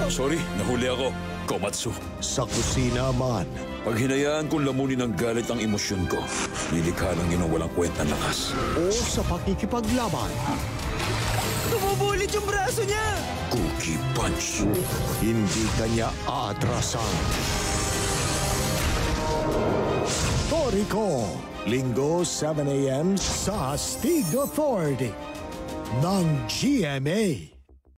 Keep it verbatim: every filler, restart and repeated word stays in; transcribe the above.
Sorry, nahuli ako. Komatsu. Sa kusina man. Pag hinayaan kong lamunin ng galit ang emosyon ko, nilikha lang yun ang walang kwentang lakas. O sa pakikipaglaban. Tumubulit yung braso niya! Cookie Punch. Hindi kanya aatrasan. Toriko, Linggo seven a m sa Astig Authority ng G M A.